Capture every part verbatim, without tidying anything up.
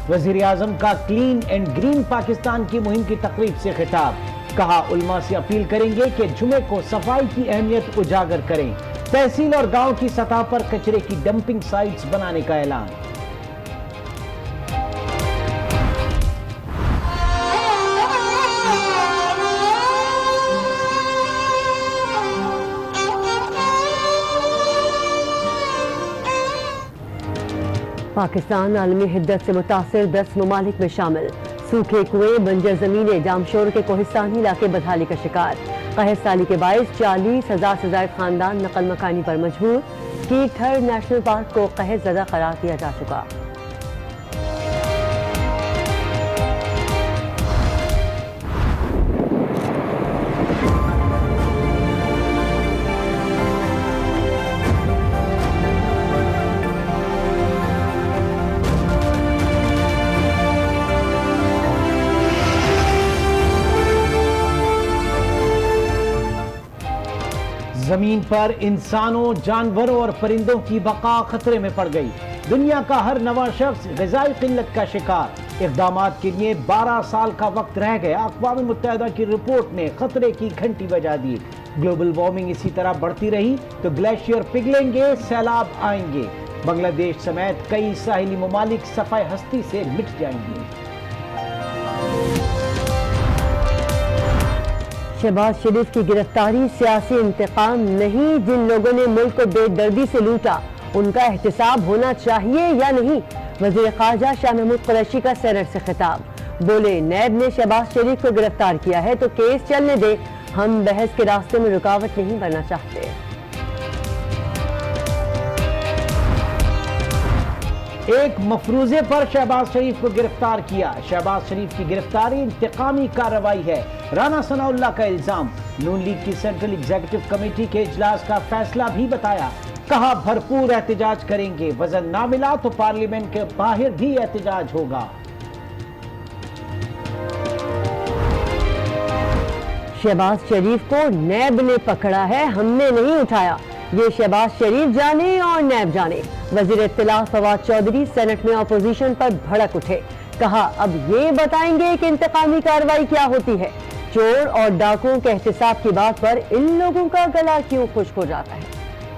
वजीर आजम का clean and green Pakistan की मुहिम की तकरीब से खिताब। कहा, उलमा से अपील करेंगे कि जुमे को सफाई की अहमियत उजागर करें। तहसील और गांव की सतह पर कचरे की डंपिंग साइट्स बनाने का ऐलान। पाकिस्तान आलमी हिद्दत से मुतासिर दस ममालिक में शामिल। सूखे कुएं, बंजर जमीनें, जामशोर के कोहिस्तानी इलाके बदहाली का शिकार। कहर साली के बाईस चालीस हजार से ज्यादा खानदान नकल मकानी पर मजबूर। कीथर नेशनल पार्क को कहर ज़दा करार दिया जा चुका। जमीन पर इंसानों, जानवरों और परिंदों की बका खतरे में पड़ गई। दुनिया का हर नवा शख्स ग़िज़ाई किल्लत का शिकार। इक़दामात के लिए बारह साल का वक्त रह गया। अक़वाम मुत्तहिदा की रिपोर्ट ने खतरे की घंटी बजा दी। ग्लोबल वार्मिंग इसी तरह बढ़ती रही तो ग्लेशियर पिघलेंगे, सैलाब आएंगे। बांग्लादेश समेत कई साहिली ममालिक सफ़ाए हस्ती से मिट जाएंगे। शहबाज शरीफ की गिरफ्तारी सियासी इंतकाम नहीं। जिन लोगों ने मुल्क को बेदर्दी से लूटा उनका एहतिसाब होना चाहिए या नहीं। वज़ीर ख़ारजा शाह महमूद कुरैशी का सेनेट से खिताब। बोले, नैब ने शहबाज शरीफ को गिरफ्तार किया है तो केस चलने दे, हम बहस के रास्ते में रुकावट नहीं बनना चाहते। एक मफरूजे पर शहबाज शरीफ को गिरफ्तार किया। शहबाज शरीफ की गिरफ्तारी इंतकामी कार्रवाई है, राना सनाउल्लाह का इल्जाम। नून लीग की सेंट्रल एग्जीक्यूटिव कमेटी के इजलास का फैसला भी बताया। कहा, भरपूर एहतजाज करेंगे, वजन ना मिला तो पार्लियामेंट के बाहर भी एहतजाज होगा। शहबाज शरीफ को नैब ने पकड़ा है, हमने नहीं उठाया। ये शहबाज शरीफ जाने और नैब जाने। वजीर इत्तला फवाद चौधरी सेनेट में अपोजिशन पर भड़क उठे। कहा, अब ये बताएंगे कि इंतकामी कार्रवाई क्या होती है। चोर और डाकुओं के एहतिसाब की बात पर इन लोगों का गला क्यों खुश्क हो जाता है।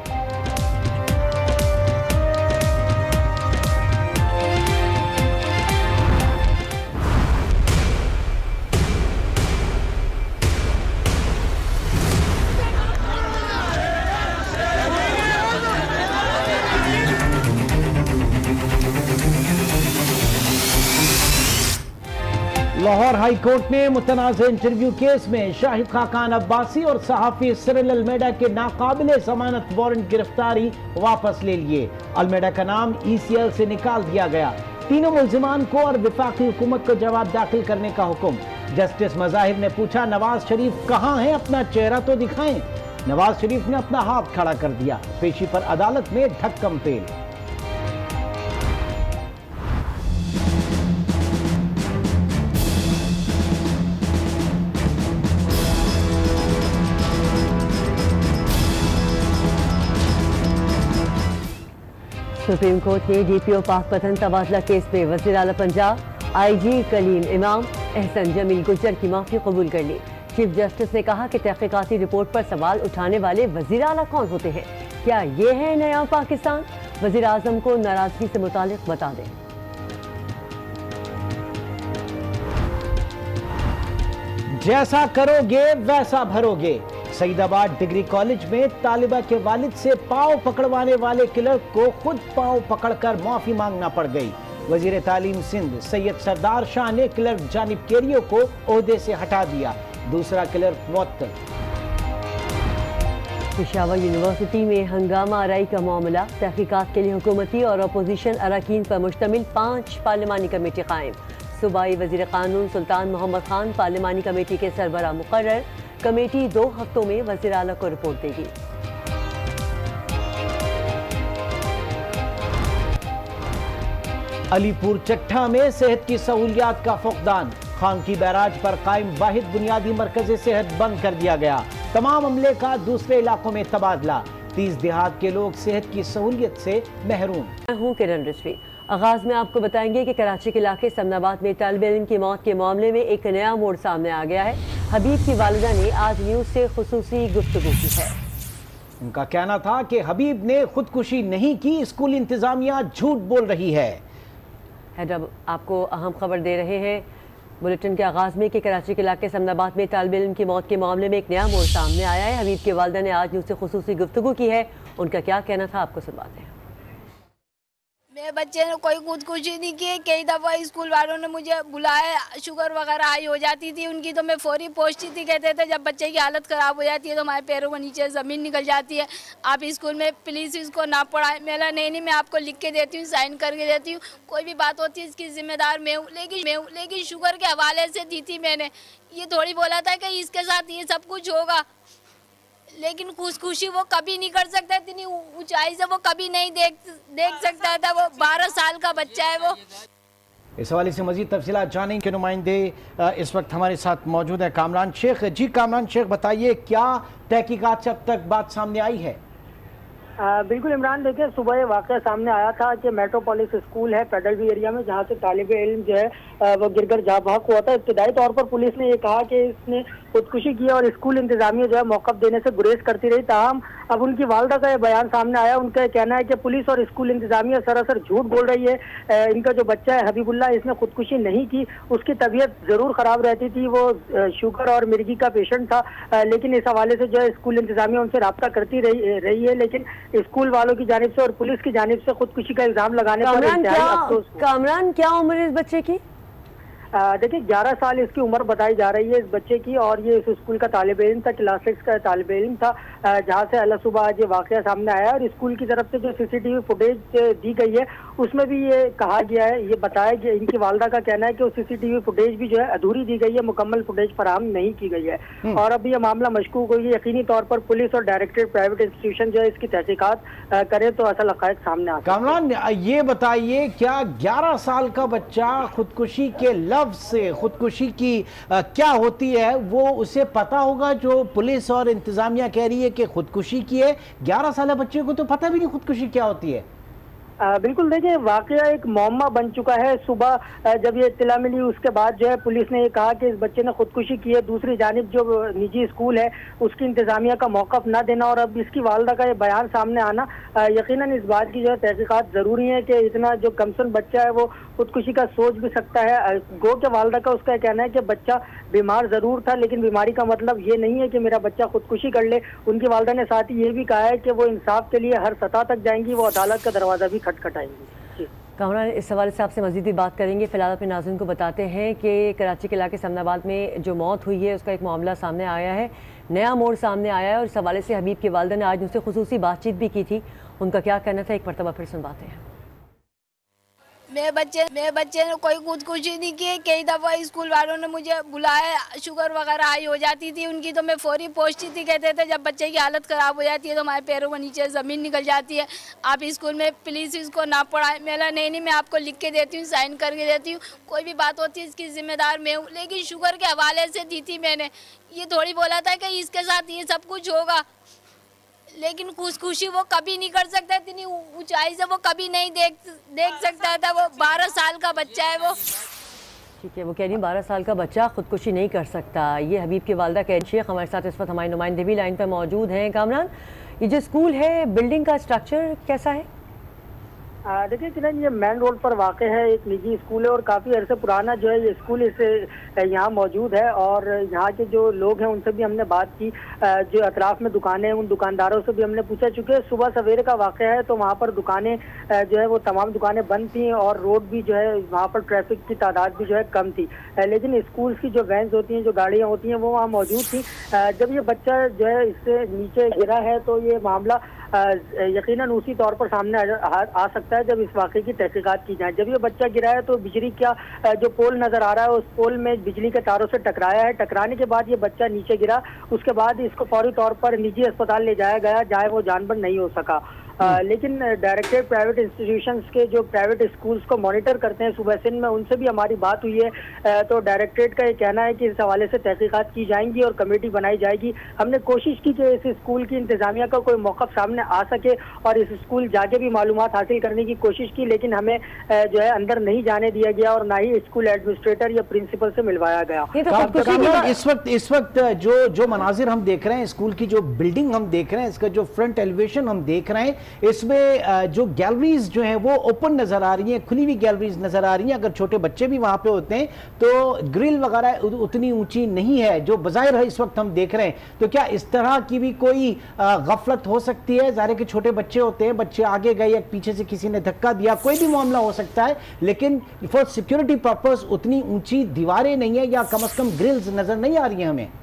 लाहौर हाई कोर्ट ने मुतनाज़ इंटरव्यू केस में शाहिद खाकान अब्बासी और सहाफ़ी सिरिल अलमेडा के नाकाबिले जमानत वारंट गिरफ्तारी वापस ले लिए। अलमेडा का नाम ई सी एल से निकाल दिया गया। तीनों मुल्जिमान को और वफाकी हुकूमत को जवाब दाखिल करने का हुक्म। जस्टिस मज़ाहिर ने पूछा, नवाज शरीफ कहाँ हैं, अपना चेहरा तो दिखाएं। नवाज शरीफ ने अपना हाथ खड़ा कर दिया। पेशी पर अदालत में ढक्कम पेल। सुप्रीम कोर्ट ने D P O Pakpattan तबादला केस में वज़ीर आला पंजाब आई जी कलीम इमाम एहसन जमील गुज्जर की माफी कबूल कर ली। चीफ जस्टिस ने कहा कि तहकीकाती रिपोर्ट पर सवाल उठाने वाले वज़ीर आला कौन होते हैं, क्या ये है नया पाकिस्तान। वज़ीर आज़म को नाराजगी से मुतालिक बता दें। जैसा करोगे वैसा भरोगे। सईदाबाद डिग्री कॉलेज में तालिबा के वालिद से पांव पकड़वाने वाले क्लर्क को खुद पांव पकड़कर माफी मांगना पड़ गई। वजीर तालीम सिंध सैयद सरदार शाह ने क्लर्क जानिब केरियो को ओहदे से हटा दिया। दूसरा क्लर्क मुअत्तल। पेशावर यूनिवर्सिटी में हंगामा आराई का मामला। तहकीकात के लिए हुकूमती और अपोजिशन अरकान पर मुश्तमिल पाँच पार्लिमानी कमेटी कायम। सूबाई वजीर कानून सुल्तान मोहम्मद खान पार्लिमानी कमेटी के सरबराह मुकर्रर। कमेटी दो हफ्तों में वज़ीर आला को रिपोर्ट देगी। अलीपुर चट्ठा में सेहत की सहूलियात का फुकदान। खान की बैराज पर कायम वाहिद बुनियादी मरकज़ सेहत बंद कर दिया गया। तमाम अमले का दूसरे इलाकों में तबादला। तीस देहात के लोग सेहत की सहूलियत से महरूम। मैं हूँ किरण रिजवी। आगाज में आपको बताएंगे कि कराची के इलाके समनाबाद में तालिब इल्म की मौत के मामले में एक नया मोड़ सामने आ गया है। हबीब की वालिदा ने आज न्यूज से खुसूसी गुफ्तगू की है। उनका कहना था कि हबीब ने खुदकुशी नहीं की, स्कूल इंतजामिया झूठ बोल रही है। हैदर आपको अहम खबर दे रहे हैं बुलेटिन के आगाज में कि कराची के इलाके समनाबाद में तालिब इल्म की मौत के मामले में एक नया मोड़ सामने आया है। हबीब की वालिदा ने आज न्यूज से खुसूसी गुफ्तगू की है। उनका क्या कहना था आपको सुनवाते हैं। मेरे बच्चे ने कोई खुदकुशी नहीं की। कई दफ़ा स्कूल वालों ने मुझे बुलाया, शुगर वगैरह आई हो जाती थी उनकी, तो मैं फौरी पहुंचती थी। कहते थे जब बच्चे की हालत ख़राब हो जाती है तो हमारे पैरों के नीचे ज़मीन निकल जाती है, आप स्कूल में प्लीज़ इसको ना पढ़ाएं। मेरा नहीं नहीं मैं आपको लिख के देती हूँ, साइन करके देती हूँ, कोई भी बात होती है इसकी जिम्मेदार मैं हूँ। लेकिन मैं हूँ लेकिन शुगर के हवाले से दी थी मैंने, ये थोड़ी बोला था कि इसके साथ ये सब कुछ होगा, लेकिन खुशखुशी वो कभी नहीं कर सकता, इतनी ऊंचाई से वो कभी नहीं देख देख सकता था। वो बारह साल का बच्चा है। वो इस हवाले से मजीद तफसीलात जाने के नुमाइंदे इस वक्त हमारे साथ मौजूद है कामरान शेख। जी कामरान शेख, बताइए क्या तहकीकात से अब तक बात सामने आई है? आ, बिल्कुल इमरान, देखिए सुबह ये वाक़या सामने आया था कि मेट्रोपोलिस स्कूल है पेडलवी एरिया में, जहाँ से तालिब इल्म जो है वो गिरकर जा भाग हुआ था। इब्तदाई तौर पर पुलिस ने ये कहा कि इसने खुदकुशी की और स्कूल इंतजामिया जो है मौक़िफ़ देने से गुरेज करती रही। ताहम अब उनकी वालदा का ये बयान सामने आया। उनका कहना है कि पुलिस और स्कूल इंतजामिया सरासर झूठ बोल रही है। इनका जो बच्चा है हबीबुल्लाह, इसने खुदकुशी नहीं की, उसकी तबीयत ज़रूर ख़राब रहती थी, वो शुगर और मिर्गी का पेशेंट था। लेकिन इस हवाले से जो है स्कूल इंतजामिया उनसे रब्ता करती रही रही है लेकिन स्कूल वालों की जानिब से और पुलिस की जानिब से खुदकुशी का इल्जाम लगाने पर इंतहाई अफसोस। कामरान, क्या उम्र है इस बच्चे की? देखिए ग्यारह साल इसकी उम्र बताई जा रही है इस बच्चे की, और ये इस स्कूल का तालिब इल्म था, क्लास सिक्स का तालिब इल्म था, जहाँ से अल्लाह सुबह आज ये वाक़या सामने आया। और स्कूल की तरफ से जो सीसीटीवी फुटेज दी गई है उसमें भी ये कहा गया है, ये बताया गया, इनकी वालदा का कहना है कि वो सीसीटीवी फुटेज भी जो है अधूरी दी गई है, मुकम्मल फुटेज फराहम नहीं की गई है। और अब ये मामला मशकूक हुई है। यकीनी तौर पर पुलिस और डायरेक्टेड प्राइवेट इंस्टीट्यूशन जो है इसकी तहकीकात करे तो असल हक़ाइक़ सामने आ। कामरान, ये बताइए क्या ग्यारह साल का बच्चा खुदकुशी के लफ्ज़ से खुदकुशी की आ, क्या होती है वो उसे पता होगा? जो पुलिस और इंतजामिया कह रही है कि खुदकुशी की है, ग्यारह साल बच्चे को तो पता भी नहीं खुदकुशी क्या होती है। आ, बिल्कुल, देखिए वाकया एक मौमा बन चुका है। सुबह जब ये इत्तला मिली उसके बाद जो है पुलिस ने ये कहा कि इस बच्चे ने खुदकुशी की है। दूसरी जानिब जो निजी स्कूल है उसकी इंतजामिया का मौक़िफ़ ना देना और अब इसकी वालदा का ये बयान सामने आना यकीनन इस बात की जो है तहकीकात ज़रूरी है कि इतना जो कमसन बच्चा है वो खुदकुशी का सोच भी सकता है। गो के वालदा का उसका कहना है कि बच्चा बीमार ज़रूर था लेकिन बीमारी का मतलब ये नहीं है कि मेरा बच्चा खुदकुशी कर ले। उनकी वालदा ने साथ ही ये भी कहा है कि वो इंसाफ के लिए हर सतह तक जाएंगी, वो अदालत का दरवाज़ा भी खटखटाएंगी। कामरान, इस हवाले से आपसे मज़ीद भी बात करेंगे। फिलहाल अपने नाज़रीन को बताते हैं कि कराची के इलाके समनाबाद में जो मौत हुई है उसका एक मामला सामने आया है, नया मोड़ सामने आया है। और इस हवाले से हबीब की वालिदा ने आज उनसे खुसूसी बातचीत भी की थी। उनका क्या कहना था एक मरतबा फिर सुनवाते हैं। मेरे बच्चे मेरे बच्चे ने कोई खुदकुशी नहीं की। कई दफ़ा स्कूल वालों ने मुझे बुलाया, शुगर वगैरह आई हो जाती थी उनकी, तो मैं फौरी पहुंचती थी। कहते थे जब बच्चे की हालत ख़राब हो जाती है तो हमारे पैरों के नीचे ज़मीन निकल जाती है, आप स्कूल में प्लीज़ इसको ना पढ़ाएं। मेरा नहीं नहीं मैं आपको लिख के देती हूँ, साइन करके देती हूँ, कोई भी बात होती है इसकी जिम्मेदार मैं हूँ। लेकिन शुगर के हवाले से दी थी मैंने, ये थोड़ी बोला था कि इसके साथ ये सब कुछ होगा, लेकिन खुशखुशी वो कभी नहीं कर सकता, इतनी ऊंचाई से वो कभी नहीं देख देख सकता था। वो बारह साल का बच्चा है। वो ठीक है, वो कह रही बारह साल का बच्चा खुदकुशी नहीं कर सकता। ये हबीब की वालिदा कह शेख हमारे साथ इस वक्त हमारे नुमाइंदे भी लाइन पर मौजूद हैं। कामरान, ये जो स्कूल है बिल्डिंग का स्ट्रक्चर कैसा है? देखिए किरण, ये मेन रोड पर वाक़ है, एक निजी स्कूल है और काफ़ी अरसे पुराना जो है ये स्कूल इस यहाँ मौजूद है। और यहाँ के जो लोग हैं उनसे भी हमने बात की, जो अतराफ़ में दुकानें हैं उन दुकानदारों से भी हमने पूछा। चूँकि सुबह सवेरे का वाक़ है तो वहाँ पर दुकानें जो है वो तमाम दुकानें बंद थी और रोड भी जो है वहाँ पर ट्रैफिक की तादाद भी जो है कम थी, लेकिन स्कूल की जो वैन्स होती हैं, जो गाड़ियाँ होती हैं, वो वहाँ मौजूद थी। जब ये बच्चा जो है इससे नीचे गिरा है तो ये मामला यकीनन उसी तौर पर सामने आ, आ सकता है जब इस वाक़े की तहकीकात की जाए। जब ये बच्चा गिरा है तो बिजली का जो पोल नज़र आ रहा है उस पोल में बिजली के तारों से टकराया है। टकराने के बाद ये बच्चा नीचे गिरा, उसके बाद इसको फौरी तौर पर निजी अस्पताल ले जाया गया जहाँ वो जानबर नहीं हो सका। आ, लेकिन डायरेक्टरेट प्राइवेट इंस्टीट्यूशंस के जो प्राइवेट स्कूल्स को मॉनिटर करते हैं सूबा सिंध में, उनसे भी हमारी बात हुई है। तो डायरेक्टरेट का ये कहना है कि इस हवाले से तहकीकात की जाएंगी और कमेटी बनाई जाएगी। हमने कोशिश की कि इस स्कूल की इंतजामिया का कोई मौक़िफ़ सामने आ सके और इस स्कूल जाके भी मालूमात हासिल करने की कोशिश की, लेकिन हमें जो है अंदर नहीं जाने दिया गया और ना ही स्कूल एडमिनिस्ट्रेटर या प्रिंसिपल से मिलवाया गया। तो इस वक्त इस वक्त जो जो मनाजिर हम देख रहे हैं, स्कूल की जो बिल्डिंग हम देख रहे हैं, इसका जो फ्रंट एलिवेशन हम देख रहे हैं, इसमें जो गैलरीज जो है वो ओपन नजर आ रही हैं, खुली हुई गैलरीज नजर आ रही हैं। अगर छोटे बच्चे भी वहां पे होते हैं तो ग्रिल वगैरह उतनी ऊंची नहीं है जो बजाय है इस वक्त हम देख रहे हैं। तो क्या इस तरह की भी कोई गफलत हो सकती है? ज़ाहिर के छोटे बच्चे होते हैं, बच्चे आगे गए या पीछे से किसी ने धक्का दिया, कोई भी मामला हो सकता है, लेकिन फॉर सिक्योरिटी पर्पस उतनी ऊंची दीवारें नहीं है या कम से कम ग्रिल्स नजर नहीं आ रही है हमें।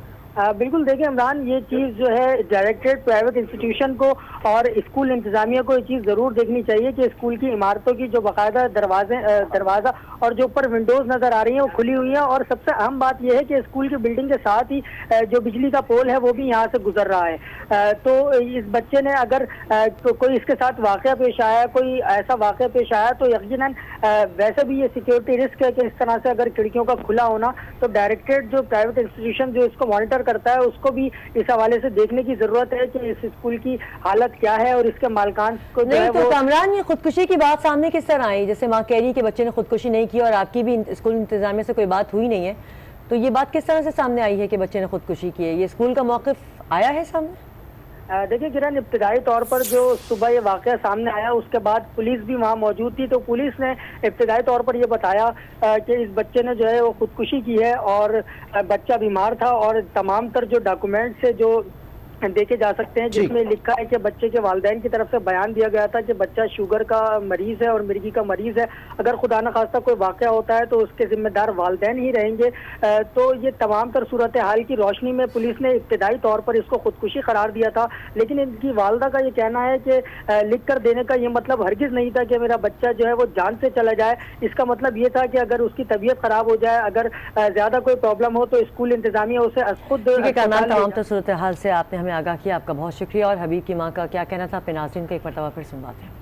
आ, बिल्कुल देखिए इमरान, ये चीज़ जो है डायरेक्टरेट प्राइवेट इंस्टीट्यूशन को और स्कूल इंतजामिया को ये चीज़ ज़रूर देखनी चाहिए कि स्कूल की इमारतों की जो बाकायदा दरवाजे दरवाज़ा और जो ऊपर विंडोज़ नज़र आ रही हैं वो खुली हुई हैं। और सबसे अहम बात यह है कि स्कूल की बिल्डिंग के साथ ही जो बिजली का पोल है वो भी यहाँ से गुजर रहा है। तो इस बच्चे ने अगर तो कोई इसके साथ वाक़या पेश आया, कोई ऐसा वाक़या पेश आया, तो यकीनन वैसे भी ये सिक्योरिटी रिस्क है कि इस तरह से अगर खिड़कियों का खुला होना, तो डायरेक्टरेट जो प्राइवेट इंस्टीट्यूशन जो इसको मॉनिटर करता है उसको भी इस हवाले से देखने की जरूरत है कि इस स्कूल की हालत क्या है और इसके मालकान को जो है तो वो। कामरान, ये खुदकुशी की बात सामने किस तरह आई? जैसे माँ कह रही कि बच्चे ने खुदकुशी नहीं की और आपकी भी स्कूल इंतजामिया से कोई बात हुई नहीं है, तो ये बात किस तरह से सामने आई है कि बच्चे ने खुदकुशी की है? ये स्कूल का मौक़िफ़ आया है सामने? देखिए किरण, इब्तिदाई तौर पर जो सुबह ये वाक़या सामने आया उसके बाद पुलिस भी वहाँ मौजूद थी। तो पुलिस ने इब्तिदाई तौर पर ये बताया कि इस बच्चे ने जो है वो खुदकुशी की है और बच्चा बीमार था और तमाम तर जो डॉक्यूमेंट्स है जो देखे जा सकते हैं, जिसमें लिखा है कि बच्चे के वालिदैन की तरफ से बयान दिया गया था कि बच्चा शुगर का मरीज है और मिर्गी का मरीज है, अगर खुदा न खास्ता कोई वाक़या होता है तो उसके जिम्मेदार वालिदैन ही रहेंगे। तो ये तमाम तर सूरत हाल की रोशनी में पुलिस ने इब्तिदाई तौर पर इसको खुदकुशी करार दिया था, लेकिन इनकी वालदा का ये कहना है कि लिख कर देने का ये मतलब हरगिज़ नहीं था कि मेरा बच्चा जो है वो जान से चला जाए। इसका मतलब ये था कि अगर उसकी तबीयत खराब हो जाए, अगर ज़्यादा कोई प्रॉब्लम हो तो स्कूल इंतजामिया उसे खुद। तमाम तो सूरत हाल से आपने हमें आगाह किया, आपका बहुत शुक्रिया। और हबीब की माँ का क्या कहना था अपने नाज़रीन को एक मरतबा फिर सुनवाते हैं।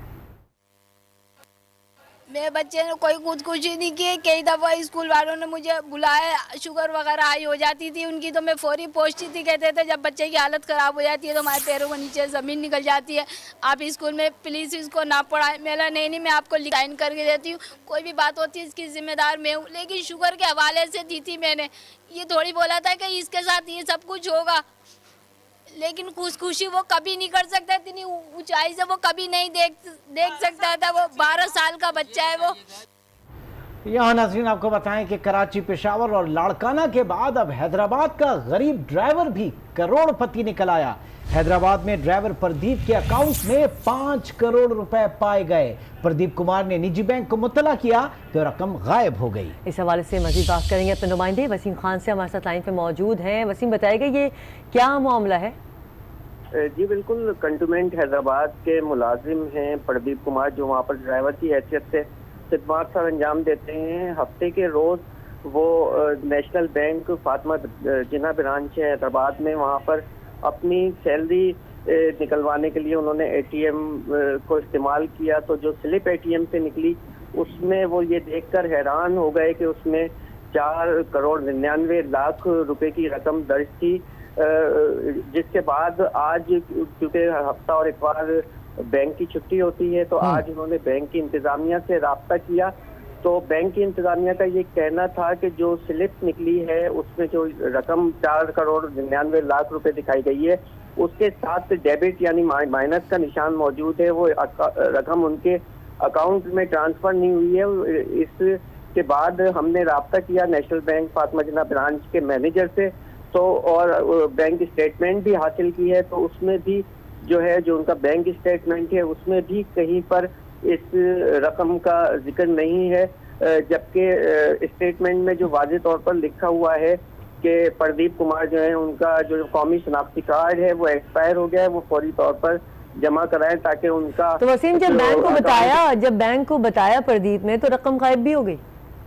मेरे बच्चे ने कोई खुदकुशी नहीं की। कई दफ़ा स्कूल वालों ने मुझे बुलाया, शुगर वगैरह हाई हो जाती थी उनकी, तो मैं फौरी पहुंचती थी। कहते थे जब बच्चे की हालत ख़राब हो जाती है तो हमारे पैरों के नीचे ज़मीन निकल जाती है, आप स्कूल में प्लीज़ इसको ना पढ़ाएं। मेरा नहीं नहीं मैं आपको साइन करके देती हूँ, कोई भी बात होती है इसकी जिम्मेदार मैं हूँ। लेकिन शुगर के हवाले से दी थी मैंने, ये थोड़ी बोला था कि इसके साथ ये सब कुछ होगा, लेकिन खुशखुशी वो कभी नहीं कर सकता, इतनी ऊंचाई से वो कभी नहीं देख देख सकता था। वो बारह साल का बच्चा है वो। यहाँ नाज़रीन आपको बताएं कि कराची, पेशावर और लाड़काना के बाद अब हैदराबाद का गरीब ड्राइवर भी करोड़पति निकल आया। हैदराबाद में ड्राइवर प्रदीप के अकाउंट में पांच करोड़ रुपए पाए गए। प्रदीप कुमार ने निजी बैंक को मुत्तला किया तो रकम गायब हो गई। इस हवाले से मजीद बात करेंगे अपने नुमाइंदे वसीम खान से, हमारे साथ लाइन पे मौजूद हैं। वसीम, बताइएगा ये क्या मामला है? जी बिल्कुल, कंटोनमेंट हैदराबाद के मुलाजिम हैं प्रदीप कुमार, जो वहाँ पर ड्राइवर की हैसियत से खिदमत सर अंजाम देते हैं। हफ्ते के रोज़ वो National Bank Fatima Jinnah branch है हैदराबाद में, वहाँ पर अपनी सैलरी निकलवाने के लिए उन्होंने एटीएम को इस्तेमाल किया। तो जो स्लिप एटीएम से निकली उसमें वो ये देखकर हैरान हो गए कि उसमें चार करोड़ निन्यानवे लाख रुपए की रकम दर्ज थी, जिसके बाद आज क्योंकि हफ्ता और इतवार बैंक की छुट्टी होती है तो आज उन्होंने बैंक की इंतजामिया से राब्ता किया। तो बैंक की इंतजामिया का ये कहना था कि जो स्लिप निकली है उसमें जो रकम चार करोड़ निन्यानवे लाख रुपए दिखाई गई है उसके साथ डेबिट यानी माइनस का निशान मौजूद है, वो रकम उनके अकाउंट में ट्रांसफर नहीं हुई है। इसके बाद हमने राब्ता किया National Bank Fatima Jinnah branch के मैनेजर से, तो और बैंक स्टेटमेंट भी हासिल की है, तो उसमें भी जो है जो उनका बैंक स्टेटमेंट है उसमें भी कहीं पर इस रकम का जिक्र नहीं है, जबकि स्टेटमेंट में जो वाज़ेह तौर पर लिखा हुआ है कि प्रदीप कुमार जो है उनका जो कौमी शनाख्ती कार्ड है वो एक्सपायर हो गया है, वो फौरी तौर पर जमा कराएं ताकि उनका। तो वसीम, जब बैंक को बताया जब बैंक को बताया प्रदीप ने तो रकम गायब भी हो गई?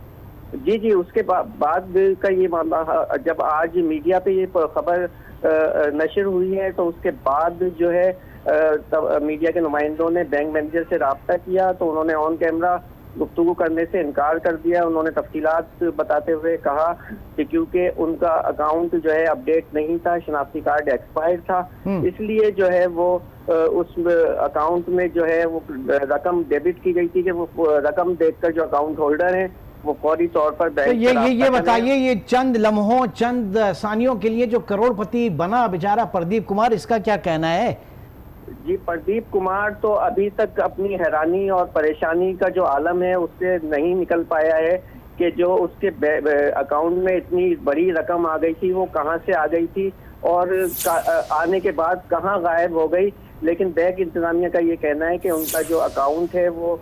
जी जी, उसके बाद का ये मामला जब आज मीडिया पे ये खबर नशर हुई है तो उसके बाद जो है तब मीडिया के नुमाइंदों ने बैंक मैनेजर से रब्ता किया तो उन्होंने ऑन कैमरा गुफ्तगू करने से इनकार कर दिया। उन्होंने तफसीलात बताते हुए कहा कि क्योंकि उनका अकाउंट जो है अपडेट नहीं था, शनाख्ती कार्ड एक्सपायर था, इसलिए जो है वो उस अकाउंट में जो है वो रकम डेबिट की गई थी कि वो रकम देखकर जो अकाउंट होल्डर हैं वो फौरी तौर पर बैंक। तो ये ये ये बताइए, ये चंद लम्हों चंद सानियों के लिए जो करोड़पति बना बेचारा प्रदीप कुमार, इसका क्या कहना है? जी, प्रदीप कुमार तो अभी तक अपनी हैरानी और परेशानी का जो आलम है उससे नहीं निकल पाया है कि जो उसके अकाउंट में इतनी बड़ी रकम आ गई थी वो कहां से आ गई थी और आने के बाद कहां गायब हो गई। लेकिन बैंक इंतजामिया का ये कहना है कि उनका जो अकाउंट है वो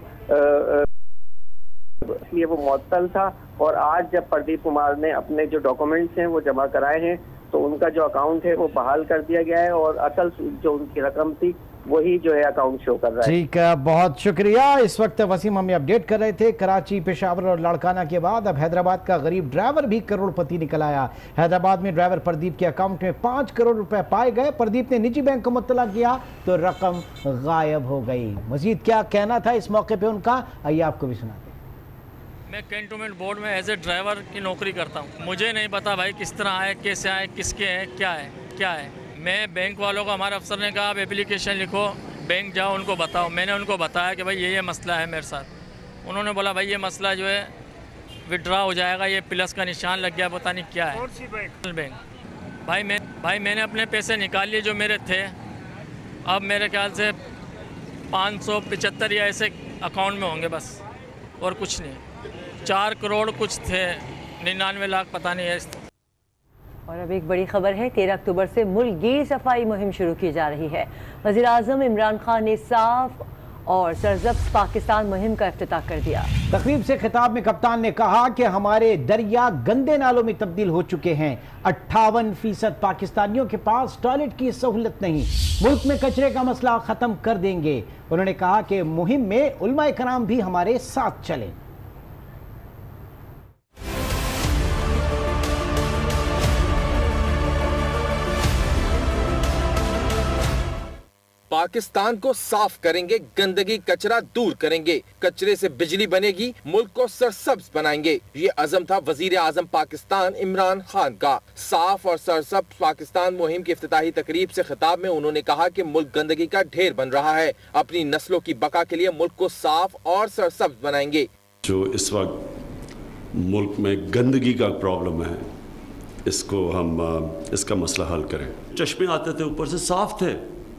इसलिए वो मुअत्तल था और आज जब प्रदीप कुमार ने अपने जो डॉक्यूमेंट्स हैं वो जमा कराए हैं तो उनका जो अकाउंट है वो बहाल कर दिया गया है और असल जो उनकी रकम थी वही जो है अकाउंट शो कर रहा है। ठीक है, बहुत शुक्रिया। इस वक्त वसीम हमें अपडेट कर रहे थे। कराची, पेशावर और लाड़काना के बाद अब हैदराबाद का गरीब ड्राइवर भी करोड़पति निकल आया। हैदराबाद में ड्राइवर प्रदीप के अकाउंट में पांच करोड़ रुपए पाए गए। प्रदीप ने निजी बैंक को मुत्तला किया तो रकम गायब हो गई। मजीद क्या कहना था इस मौके पर उनका, आइए आपको भी सुना। मैं कैंटोनमेंट बोर्ड में एज ए ड्राइवर की नौकरी करता हूँ। मुझे नहीं पता भाई किस तरह आए, कैसे आए, किसके हैं, क्या है क्या है। मैं बैंक वालों को, हमारे अफसर ने कहा आप एप्लीकेशन लिखो, बैंक जाओ, उनको बताओ। मैंने उनको बताया कि भाई ये ये मसला है मेरे साथ। उन्होंने बोला भाई ये मसला जो है विड्रा हो जाएगा, ये प्लस का निशान लग गया, पता नहीं क्या है। बैंक भाई मैं भाई मैंने अपने पैसे निकाल लिए जो मेरे थे। अब मेरे ख्याल से पाँच सौ पचहत्तर या ऐसे अकाउंट में होंगे बस, और कुछ नहीं। चार करोड़ कुछ थे, निन्यानवे लाख पता नहीं है। और अब एक बड़ी खबर है, तेरह अक्टूबर से मुल्क गिर सफाई मुहिम शुरू की जा रही है। वज़ीर आज़म इमरान खान ने साफ और सरजब्स पाकिस्तान मुहिम का इफ्तिताह कर दिया। तकरीब से खिताब में कप्तान ने कहा कि हमारे दरिया गंदे नालों में तब्दील हो चुके हैं। अट्ठावन फीसद पाकिस्तानियों के पास टॉयलेट की सहूलत नहीं। मुल्क में कचरे का मसला खत्म कर देंगे। उन्होंने कहा कि मुहिम में उलमाए कराम भी हमारे साथ चलें। पाकिस्तान को साफ करेंगे, गंदगी कचरा दूर करेंगे, कचरे से बिजली बनेगी, मुल्क को सरसब्ज बनाएंगे। ये अज़म था वजीर आज़म पाकिस्तान इमरान खान का। साफ और सरसब्ज पाकिस्तान मुहिम की इफ्तिताही तकरीब से खिताब में उन्होंने कहा कि मुल्क गंदगी का ढेर बन रहा है। अपनी नस्लों की बका के लिए मुल्क को साफ और सरसब्ज बनाएंगे। जो इस वक्त मुल्क में गंदगी का प्रॉब्लम है, इसको हम इसका मसला हल करें। चश्मे आते थे ऊपर से साफ थे,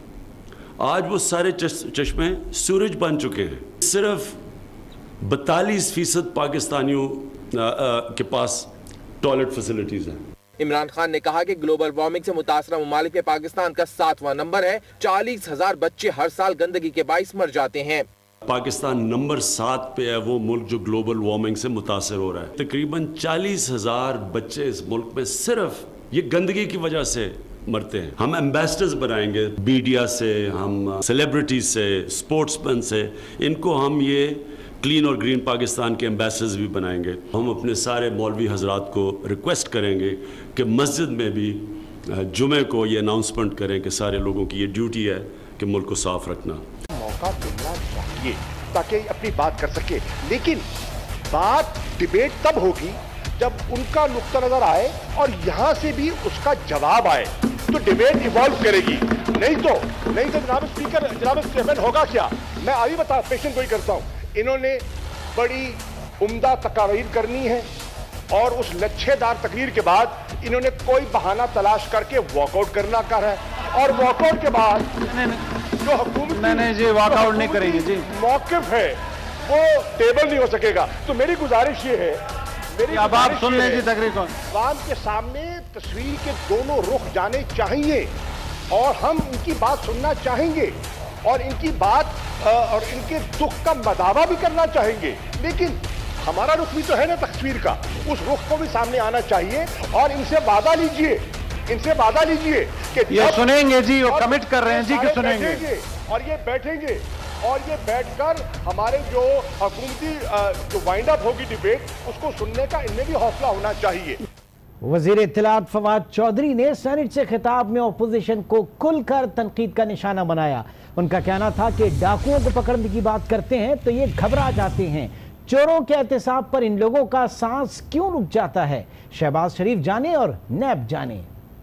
आज वो सारे चश्मे सूरज बन चुके हैं। सिर्फ बतालीस फीसद पाकिस्तानियों के पास टॉयलेट फैसिलिटीज हैं। इमरान खान ने कहा कि ग्लोबल वार्मिंग से मुतासरा ममालिक में पाकिस्तान का सातवां नंबर है। चालीस हजार बच्चे हर साल गंदगी के बाइस मर जाते हैं। पाकिस्तान नंबर सात पे है वो मुल्क जो ग्लोबल वार्मिंग से मुतासर हो रहा है। तकरीबन चालीस हजार बच्चे इस मुल्क में सिर्फ ये गंदगी की वजह से मरते हैं। हम एम्बेसडर्स बनाएंगे, मीडिया से, हम सेलिब्रिटीज से, स्पोर्ट्समैन से, इनको हम ये क्लीन और ग्रीन पाकिस्तान के एम्बेसडर्स भी बनाएंगे। हम अपने सारे मौलवी हजरात को रिक्वेस्ट करेंगे कि मस्जिद में भी जुमे को ये अनाउंसमेंट करें कि सारे लोगों की ये ड्यूटी है कि मुल्क को साफ रखना। मौका मिलना चाहिए ताकि अपनी बात कर सके, लेकिन बात डिबेट तब होगी जब उनका नुक्ता नजर आए और यहाँ से भी उसका जवाब आए तो डिबेट इवॉल्व करेगी। नहीं तो नहीं तो जनाब स्पीकर, जनाब चेयरमैन होगा क्या? मैं अभी बता पेशेंट वही करता हूँ। इन्होंने बड़ी उम्दा तकारीर करनी है और उस लच्छेदार तकरीर के बाद इन्होंने कोई बहाना तलाश करके वॉकआउट करना कर है और वॉकआउट के बाद जो हुकूमत नहीं जी वॉकआउट नहीं करेंगे जी, मौकिफ है वो टेबल नहीं हो सकेगा। तो मेरी गुजारिश ये है, मेरी अब आप सुन लें जी तकरीर को। इस्लाम के सामने तस्वीर के दोनों रुख जाने चाहिए और हम इनकी बात सुनना चाहेंगे और इनकी बात और इनके दुख का मदावा भी करना चाहेंगे। लेकिन हमारा रुख भी तो है ना तस्वीर का, उस रुख को भी सामने आना चाहिए और इनसे वादा लीजिए, इनसे वादा लीजिए कि ये सुनेंगे जी, वो कमिट कर रहे हैं जी कि सुनेंगे और ये बैठेंगे और ये बैठकर हमारे जो हुकूमती जो वाइंड अप होगी डिबेट उसको सुनने का इनमें भी हौसला होना चाहिए। वजीर इत्तलात फवाद चौधरी ने सेनेट से खिताब में अपोजिशन को खुलकर तनकीद का निशाना बनाया। उनका कहना था कि डाकुओं को पकड़ने की बात करते हैं तो ये घबरा जाते हैं। चोरों के एहतसाब पर इन लोगों का सांस क्यों रुक जाता है? शहबाज शरीफ जाने और नैब जाने।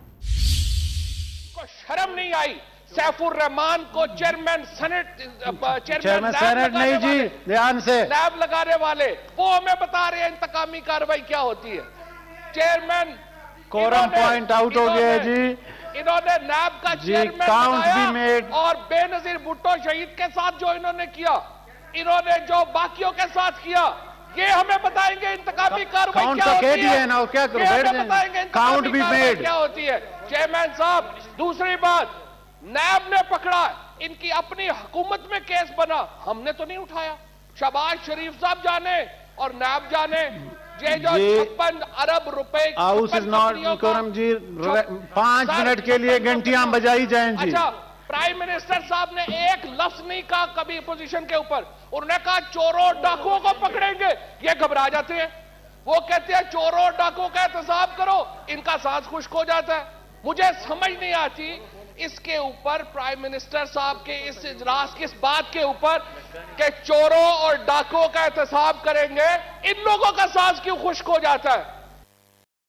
को शर्म नहीं आई सैफुर रहमान को चेयरमैन सेनेट चेयरमैन सेनेट नहीं जी, ध्यान से लैब लगाने वाले वो हमें बता रहे हैं इंतकामी कार्रवाई क्या होती है। चेयरमैन कोरम पॉइंट आउट हो गया है जी। इन्होंने नैब का चेयरमैन काउंट भी मेड और बेनजीर भुट्टो शहीद के साथ जो इन्होंने किया, इन्होंने जो बाकियों के साथ किया, ये हमें बताएंगे इंतकामी कार्रवाई क्या होती है ना, क्या बताएंगे काउंट भी मेड क्या होती है। चेयरमैन साहब, दूसरी बात, नैब ने पकड़ा, इनकी अपनी हुकूमत में केस बना, हमने तो नहीं उठाया। शहबाज शरीफ साहब जाने और नैब जाने। ये जो छप्पन अरब रुपए हाउस इज नॉट कोरम जी, पांच मिनट के लिए घंटियां बजाई जाएं जी। अच्छा, प्राइम मिनिस्टर साहब ने एक लफ्ज नहीं कहा कभी अपोजिशन के ऊपर। उन्होंने कहा चोरों डाकुओं को पकड़ेंगे, ये घबरा जाते हैं। वो कहते हैं चोरों डाकुओं का एहतसाब करो, इनका सांस खुश्क हो जाता है। मुझे समझ नहीं आती इसके ऊपर प्राइम मिनिस्टर साहब के इस इजलास की इस बात के ऊपर कि चोरों और डाकुओं का एहतसाब करेंगे, इन लोगों का सांस क्यों खुश्क हो जाता है।